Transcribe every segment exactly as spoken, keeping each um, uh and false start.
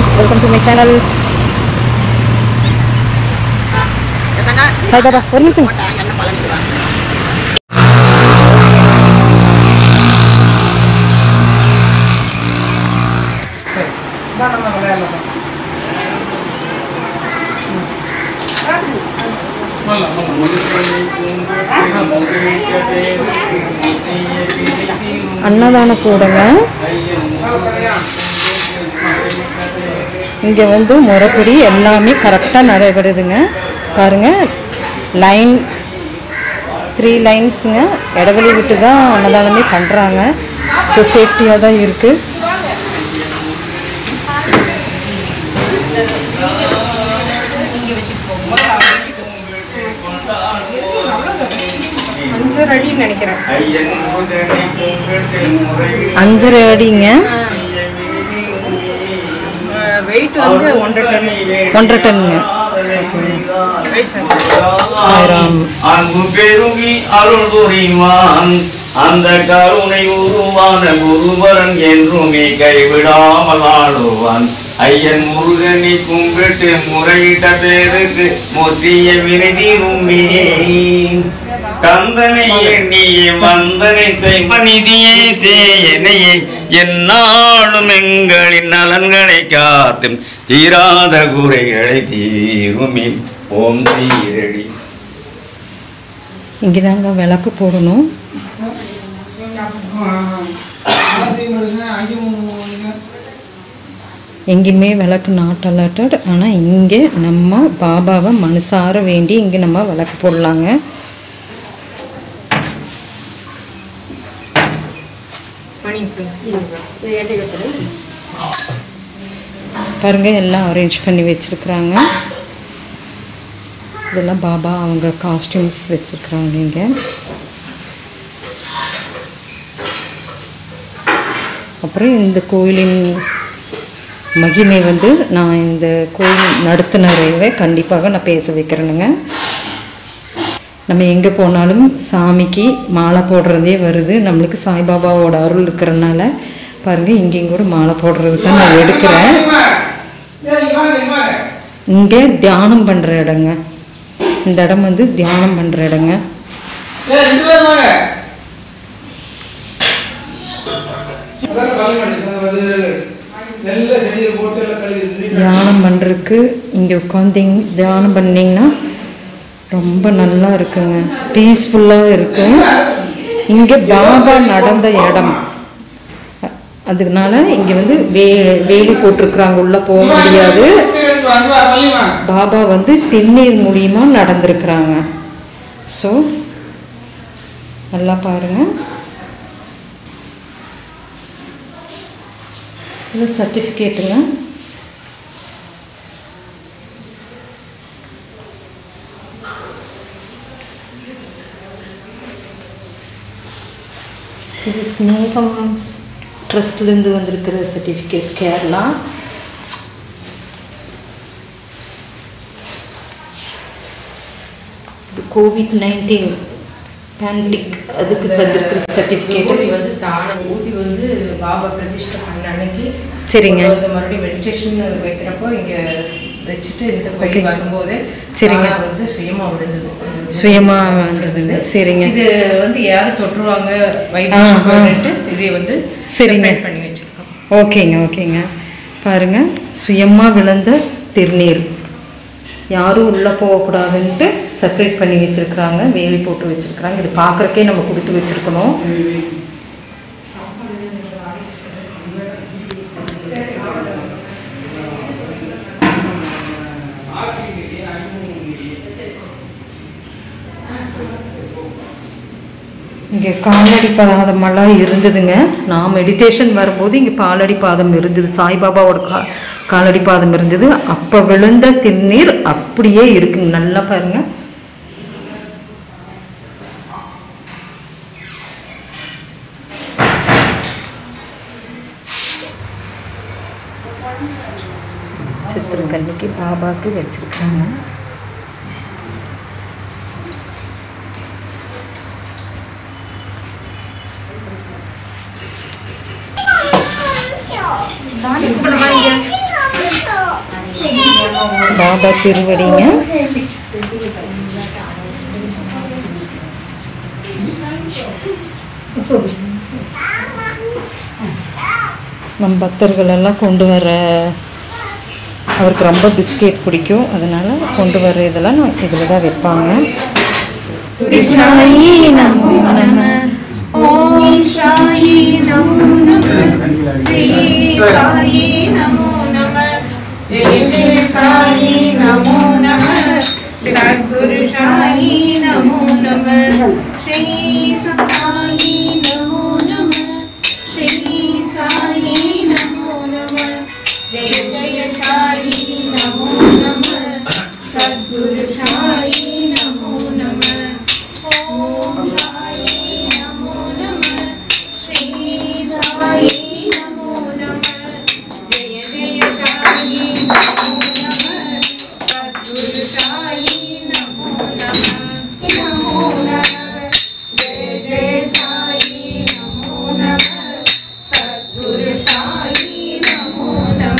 friends, welcome to my channel. Sai Baba, what are you saying? அன்னதான கூடங்க. இங்கே வந்து முறைப்படி எல்லாமே கரெக்டாக நடைபெறுதுங்க. பாருங்கள், லைன் த்ரீ லைன்ஸுங்க, இடவெளி விட்டு தான் அன்னதானமே பண்ணுறாங்க. ஸோ சேஃப்டியாக தான் இருக்குது. அஞ்சரை அடி நினைக்கிறேன். அஞ்சரை அடிங்க. வெயிட் வந்து ஒன்றரை டன் ஒன்றரை டன்னுங்க. சாய்ராம். அன்பு பெருகி அருள் புரிவான் அந்த கருணை உருவான குருவரன் என்றுமே கைவிடாமல் ஆடுவான். ஐயன் முருகனை கும்பிட்டு முறையிட்ட பேருக்கு முத்திய விருதிருமே. கந்தனை எண்ணியே வந்தனை செய்வநிதியே சேயனையே என்னாலும் எங்களின் நலன்களை காத்தும் தீராத குறைகளை தீருமே. ஓம் தீரடி. இங்கேதாங்க விளக்கு போடணும். எங்கேயுமே விளக்கு நாட் அலர்டட். ஆனால் இங்கே நம்ம பாபாவை மனசார வேண்டி இங்கே நம்ம விளக்கு போடலாங்க. பாருங்க, எல்லாம் அரேஞ்ச் பண்ணி வச்சிருக்கிறாங்க. இதெல்லாம் பாபா அவங்க காஸ்டியூம்ஸ் வச்சிருக்கிறாங்க. இங்கே அப்புறம் இந்த கோயிலின் மகிமை வந்து நான் இந்த கோயில் நடத்துனரையே கண்டிப்பாக நான் பேச வைக்கிறேனுங்க. நம்ம எங்கே போனாலும் சாமிக்கு மாலை போடுறதே வருது. நம்மளுக்கு சாய்பாபாவோட அருள் இருக்கிறனால பாருங்கள், இங்கேயும் கூட மாலை போடுறது தான் நான் எடுக்கிறேன். இங்கே தியானம் பண்ணுற இடங்க. இந்த இடம் வந்து தியானம் பண்ணுற இடங்க. தியானம் பண்ணுறதுக்கு இங்கே உட்காந்திங் தியானம் பண்ணிங்கன்னா ரொம்ப நல்லா இருக்குங்க. பீஸ்ஃபுல்லாக இருக்கு. இங்கே பாபா நடந்த இடம், அதுனால இங்கே வந்து வே வேலி போட்டிருக்கிறாங்க. உள்ளே போக முடியாது. பாபா வந்து திருநீர் மூலியமாக நடந்திருக்கிறாங்க. ஸோ நல்லா பாருங்கள். இது சர்டிஃபிகேட்டுங்க. இது ஸ்னேகம் ட்ரஸ்ட்லேருந்து வந்திருக்கிற சர்டிஃபிகேட், கேரளா. இது கோவிட் நைன்டீன் பேண்டமிக் அதுக்கு வந்திருக்கிற சர்டிஃபிகேட். வந்து தான ஊட்டி வந்து பாபா பிரதிஷ்டை பண்ண அன்னைக்கு சரிங்க. மறுபடியும் மெடிடேஷன் வைக்கிறப்போ இங்கே வச்சுட்டு இந்த கோயில் வரும்போது சரிங்க வந்து சுயமா விழுந்தது. சுயமா வந்ததுங்க. சரிங்க. இது வந்து யாரும் தொற்றுவாங்க வைப்ரேஷன் இதை வந்து சரிங்க பண்ணி வச்சிருக்கோம். ஓகேங்க ஓகேங்க. பாருங்க, சுயமா விழுந்த திருநீர், யாரும் உள்ளே போகக்கூடாதுன்ட்டு செப்பரேட் பண்ணி வச்சுருக்குறாங்க. வேலி போட்டு வச்சுருக்குறாங்க. இது பார்க்குறக்கே நம்ம கொடுத்து வச்சுருக்கணும். இங்கே காலடி பாதமெல்லாம் இருந்ததுங்க. நான் மெடிடேஷன் வரும்போது இங்கே பாலடி பாதம் இருந்தது. சாய்பாபாவோட கா காலடி பாதம் இருந்தது. அப்போ விழுந்த திருநீர் அப்படியே இருக்குங்க. நல்லா பாருங்கள். சித்திரக்கல்விக்கு பாபாவுக்கு வச்சுருக்காங்க. பாபா திருவடிங்க. நம் பக்தர்கள் எல்லாம் கொண்டு வர, அவருக்கு ரொம்ப பிஸ்கெட் பிடிக்கும், அதனால் கொண்டு வர இதெல்லாம் இதில் தான் வைப்பாங்க. சாயி நமோ நம. ஓம் சாயி நமோ நம. ஸ்ரீ சாயி நமோ நம. ஜெய ஜெய சாயி நமோ நம. சத்குரு சாயி நமோ நம. ஸ்ரீ சாயி நமோ நம. ஸ்ரீ சாயி நமோ நம. ஜெய ஜெய சாயி நமோ நம. சத்குரு சாயி நமோ நம. ஓம் சாயி நமோ நம. ஸ்ரீ சாயி நமோ நம. ஜெய ஜெய சாயி நமோ நம. சத்குரு சாயி நமோ நம. நமோ நம. ஜெய ஜெய சாயி நமோ நம. சத்குரு சாயி நமோ நம.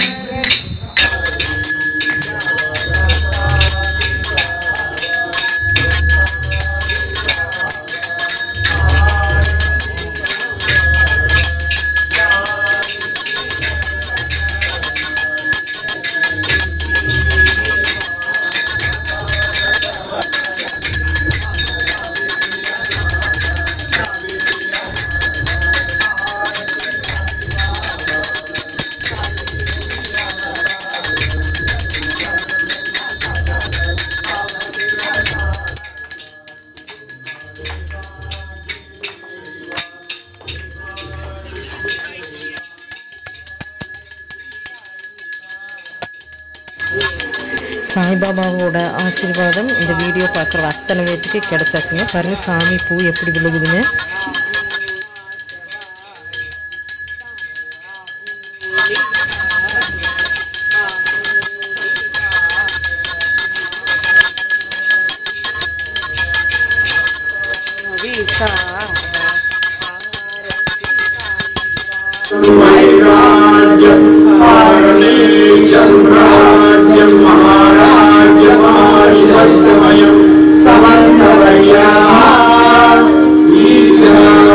சாய்பாபாவோட ஆசீர்வாதம் இந்த வீடியோ பார்க்குற அத்தனை பேருக்கு கிடைச்சாச்சுங்க. பாருங்க சாமி பூ எப்படி விழுகுதுங்க. समन्तवैया ईशा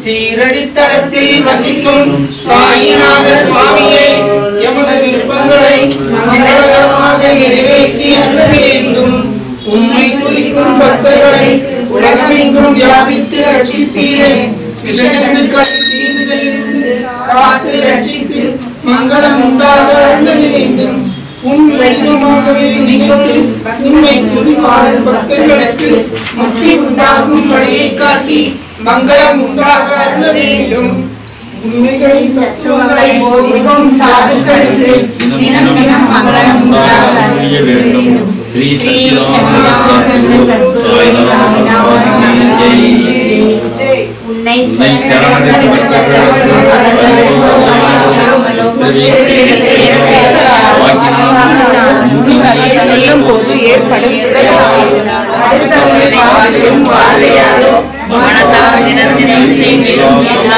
சீரடி தடத்தில் வசிக்கும் சாயிநாத சுவாமியே எமது விருப்பங்களை மங்களகரமாக நிறைவேற்றி அருள வேண்டும். உம்மை துதிக்கும் பக்தர்களை உலகமெங்கும் வியாபித்து ரட்சிப்பீரே. விஷயத்துக்களை தீண்டுதலிலிருந்து காத்து ரட்சித்து மங்களம் உண்டாக அருள வேண்டும். உன் வடிவமாகவே நினைத்து உண்மை துதிப்பாடும் பக்தர்களுக்கு முக்தி உண்டாகும் வழியை காட்டி மங்களம் உண்டாக அருள வேண்டும். உண்மைகளை தத்துவங்களை போதிக்கும் சாதுக்களுக்கு தினம் தினம் மங்களம் உண்டாக அருள வேண்டும். ஸ்ரீ சச்சிதானந்த உன்னை கதையை சொல்லும் போது ஏற்படும் மனதால் தினம் தினம் செய்கிறோம் எல்லா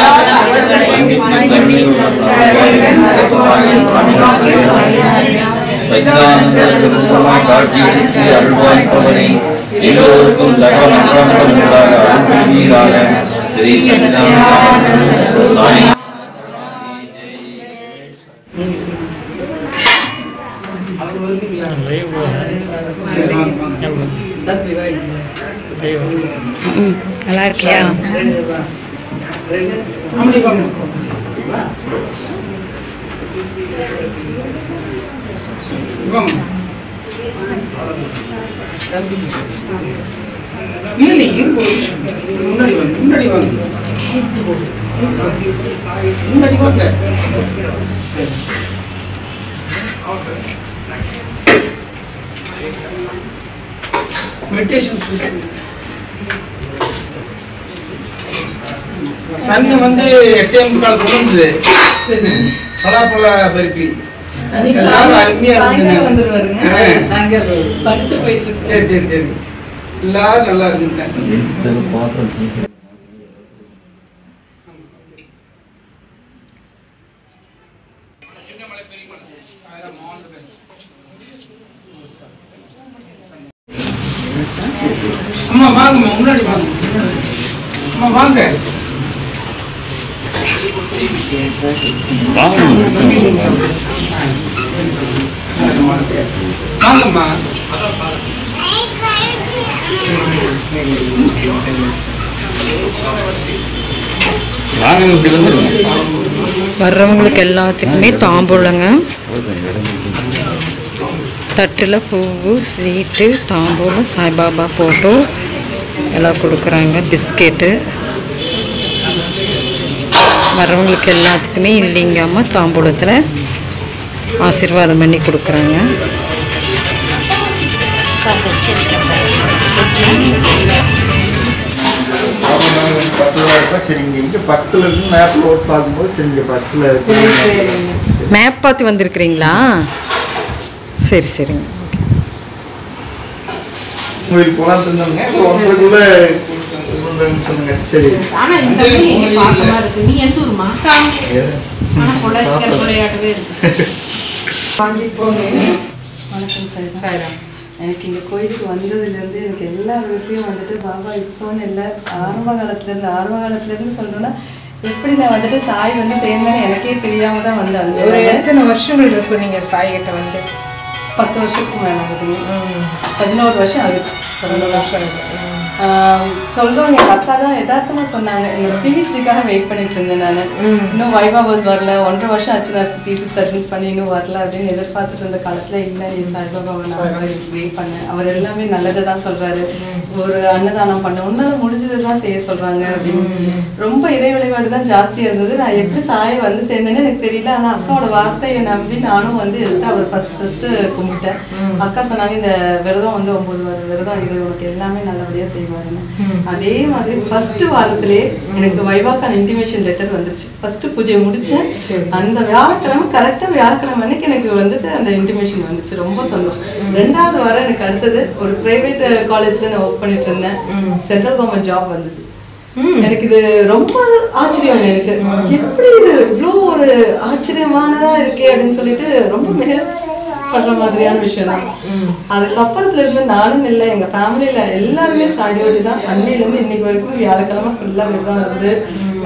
எல்லோருக்கும் நல்லா இருக்கியா? முன்னாடி வாங்க முன்னாடி வாங்க முன்னாடி வாங்க. மெடிடேஷன் சன்னு வந்து எட்டே முக்கால் கொண்டு பலாப்பழ பருப்பி எல்லாரும் அருமையா இருக்கு. சரி சரி சரி எல்லாரும் நல்லா இருக்குங்க. அம்மா வாங்கம்மா முன்னாடி வாங்க. அம்மா வாங்க வாங்கம்மா. வர்றவங்களுக்கு எல்லாத்துக்குமே தாம்பூலங்க. தட்டில் பூவு, ஸ்வீட்டு, தாம்பூலம், சாய்பாபா ஃபோட்டோ எல்லாம் கொடுக்குறாங்க. பிஸ்கெட்டு வர்றவங்களுக்கு எல்லாத்துக்குமே இல்லைங்காம தாம்பூலத்தில் ஆசீர்வாதம் பண்ணி கொடுக்குறாங்க. மேப் பார்த்து வந்திருக்கிறீங்களா? சரி சரிங்க. எனக்கு இந்த கோயிலுக்கு வந்ததுலேருந்து எனக்கு எல்லா விதத்துலையும் வந்துட்டு பாபா இப்போன்னு இல்லை, ஆரம்ப காலத்துலேருந்து ஆரம்ப காலத்துலேருந்து சொல்லணும்னா எப்படி நான் வந்துட்டு சாய் வந்து சேர்ந்தேன்னு எனக்கே தெரியாமல் தான் வந்தேன். ஒரு எத்தனை வருஷங்கள் இருக்கும் நீங்கள் சாய் கிட்ட வந்து? பத்து வருஷத்துக்கு மேலே ஆகுதுங்க. பதினோரு வருஷம் ஆகுது. பதினோரு வருஷம் ஆகுது. சொல்கிறவங்க எங்கள் அக்கா தான் யதார்த்தமாக சொன்னாங்க. என்னோட பிஹெச்டிக்காக வெயிட் பண்ணிட்டு இருந்தேன் நான். இன்னும் வைவா பஸ் வரல, ஒன்றரை வருஷம் ஆச்சு நான் தீசிஸ் சப்மிட் பண்ணி இன்னும் வரல அப்படின்னு எதிர்பார்த்துட்டு இருந்த காலத்தில் இல்லை நீ சாய்பாபாவை நான் வெயிட் பண்ணேன். அவர் எல்லாமே நல்லதை தான் சொல்கிறாரு. ஒரு அன்னதானம் பண்ண உன்னால முடிஞ்சது தான் செய்ய சொல்கிறாங்க அப்படின்னு. ரொம்ப இறை வழிபாடு தான் ஜாஸ்தியாக இருந்தது. நான் எப்படி சாயை வந்து சேர்ந்தேன்னு எனக்கு தெரியல. ஆனால் அக்காவோட வார்த்தையை நம்பி நானும் வந்து எடுத்து அவர் ஃபஸ்ட் ஃபஸ்ட்டு கும்பிட்டேன். அக்கா சொன்னாங்க இந்த விரதம் வந்து ஒம்பது வார விரதம், இது உனக்கு எல்லாமே நல்லபடியாக செய்வாருன்னு. அதே மாதிரி ஃபர்ஸ்ட் வாரத்திலே எனக்கு வைவாக்கான இன்டிமேஷன் லெட்டர் வந்துருச்சு. ஃபர்ஸ்ட் பூஜையை முடிச்சேன். அந்த வியாழக்கிழமை கரெக்டாக வியாழக்கிழமை அன்னைக்கு எனக்கு வந்துட்டு அந்த இன்டிமேஷன் வந்துச்சு. ரொம்ப சந்தோஷம். ரெண்டாவது வாரம் எனக்கு அடுத்தது ஒரு பிரைவேட் காலேஜில் நான் ஒர்க் பண்ணிட்டு இருந்தேன். சென்ட்ரல் கவர்மெண்ட் ஜாப் வந்துச்சு. எனக்கு இது ரொம்ப ஆச்சரியம். எனக்கு எப்படி இது இவ்வளோ ஒரு ஆச்சரியமானதா இருக்கே அப்படின்னு சொல்லிட்டு ரொம்ப மிக பண்ற மாதிரியான விஷயம் தான். அதுக்கப்புறத்துல இருந்து நானும் இல்லை, எங்க ஃபேமிலியில எல்லாருமே சாடியோடி தான். அன்னையில இருந்து இன்னைக்கு வரைக்கும் வியாழக்கிழமை ஃபுல்லா விரதம் இருந்து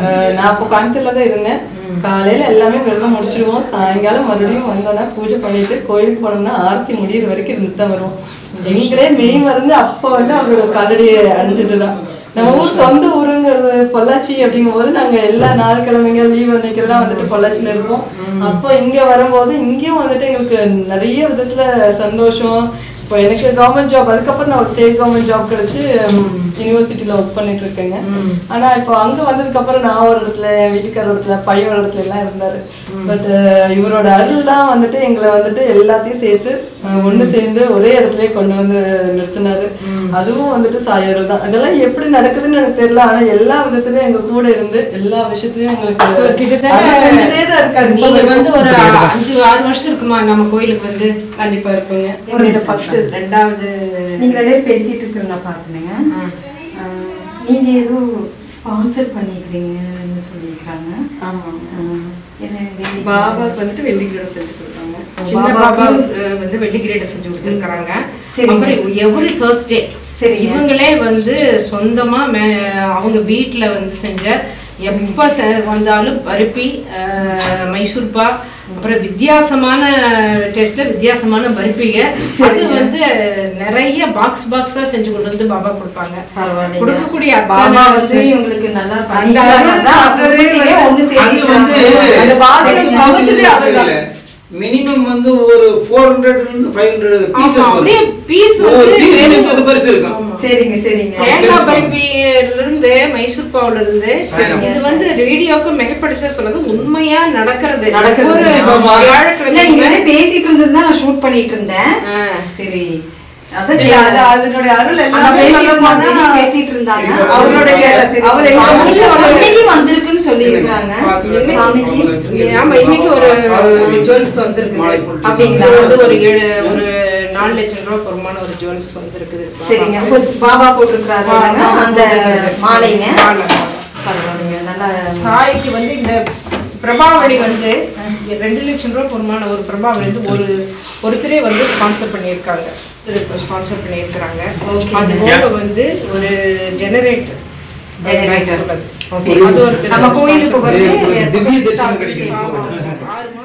நான் அப்போ கோயம்புத்தூர்ல தான் இருந்தேன். காலையில எல்லாமே விரதம் முடிச்சிடுவோம். சாயங்காலம் மறுபடியும் வந்தோன்னா பூஜை பண்ணிட்டு கோயிலுக்கு போனோம்னா ஆரத்தி முடியிற வரைக்கும் இருந்துட்டு தான் வருவோம். எங்களே மெய் மருந்து அப்போ வந்து அவரோட காலடி அடைஞ்சதுதான். நம்ம ஊர் சொந்த ஊருங்கிறது பொள்ளாச்சி அப்படிங்கும் போது நாங்க எல்லா நாள் கிழமைங்க லீவ் அன்னைக்கெல்லாம் வந்துட்டு பொள்ளாச்சியில இருப்போம். அப்போ இங்க வரும்போது இங்கேயும் வந்துட்டு எங்களுக்கு நிறைய விதத்துல சந்தோஷம். இப்போ எனக்கு கவர்மெண்ட் ஜாப், அதுக்கப்புறம் நான் ஒரு ஸ்டேட் கவர்மெண்ட் ஜாப் கிடைச்சி யூனிவர்சிட்டியில் ஒர்க் பண்ணிட்டு இருக்கேங்க. ஆனால் இப்போ அங்கே வந்ததுக்கப்புறம் நான் ஒரு இடத்துல, என் வீட்டுக்கார இடத்துல, பையன் ஒரு இடத்துல எல்லாம் இருந்தார். பட் இவரோட அருள் தான் வந்துட்டு எங்களை வந்துட்டு எல்லாத்தையும் சேர்த்து ஒன்று சேர்ந்து ஒரே இடத்துலயே கொண்டு வந்து நிறுத்தினாரு. அதுவும் வந்துட்டு சாயர்கள் தான். அதெல்லாம் எப்படி நடக்குதுன்னு எனக்கு தெரியல. ஆனால் எல்லா விதத்துலையும் எங்க கூட இருந்து எல்லா விஷயத்துலையும் எங்களுக்கு கிட்டத்தட்ட தான் இருக்காரு. நீங்க வந்து ஒரு அஞ்சு ஆறு வருஷம் இருக்குமா நம்ம கோயிலுக்கு வந்து? கண்டிப்பா இருக்குங்க. ஃபர்ஸ்ட் ரெண்டாவது நீங்க ரெண்டே பேசிட்டு இருக்கிறத பாத்துனேங்க. நீங்க ஏதோ ஸ்பான்சர் பண்ணிக்கிறீங்கன்னு சொல்லியிருக்காங்க. பாபாக்கு வந்துட்டு வெள்ளி கிரீடம் செஞ்சு கொடுத்தாங்க. சின்ன பாபா வந்து வெள்ளி கிரீடம் செஞ்சு கொடுத்துருக்காங்க. அப்புறம் எவ்ரி தர்ஸ்டே சரி இவங்களே வந்து சொந்தமா அவங்க வீட்டுல வந்து செஞ்ச எப்ப வந்தாலும் பருப்பி, மைசூர்பா, அப்புறம் வித்தியாசமான டேஸ்ட்ல வித்தியாசமான பருப்பிங்க. அது வந்து நிறைய பாக்ஸ் பாக்ஸா செஞ்சு கொண்டு வந்து பாபா கொடுப்பாங்க. கொடுக்கக்கூடிய பாபா வந்து இவங்களுக்கு நல்லா மினிமம் வந்து ஒரு four hundred இருந்து five hundred பீசஸ் அப்படியே பீஸ் வந்து பெருசு இருக்கும். சரிங்க சரிங்க. தேங்காய் பருப்பில இருந்து மைசூர் பாவுல இருந்து இது வந்து ரேடியோக்கு மிகப்படுத்த சொல்றது உண்மையா நடக்கிறது. நடக்கிறது நீங்க பேசிட்டு இருந்தது தான் நான் ஷூட் பண்ணிட்டு இருந்தேன். சரி அதனுடைய அருள் பேசிட்டு இருந்தாங்க. வந்திருக்குன்னு சொல்லி இருக்காங்க. ஆமா இன்னைக்கு ஒரு ஜுவல்ஸ் வந்திருக்கு அப்படிங்களா? அது ஒரு ஏழு ஒரு நாலு லட்சம் ரூபாய் பெருமான ஒரு ஜுவல்ஸ் வந்திருக்குது. சரிங்க. பாபா போட்டிருக்கிறாங்க அந்த மாலைங்க. நல்லா சாய்க்கு வந்து இந்த பிரபாவளி வந்து ரெண்டு லட்சம் ரூபாய் பெருமான ஒரு பிரபாவளி வந்து ஒரு ஒருத்தரே வந்து ஸ்பான்சர் பண்ணியிருக்காங்க. ஸ்பான்சர் பண்ணியிருக்கிறாங்க. அது போக வந்து ஒரு ஜெனரேட்டர் ஜெனரேட்டர் அது ஒரு நம்ம கோயிலுக்கு வந்து திவ்ய தரிசனம் கிடைக்கும்.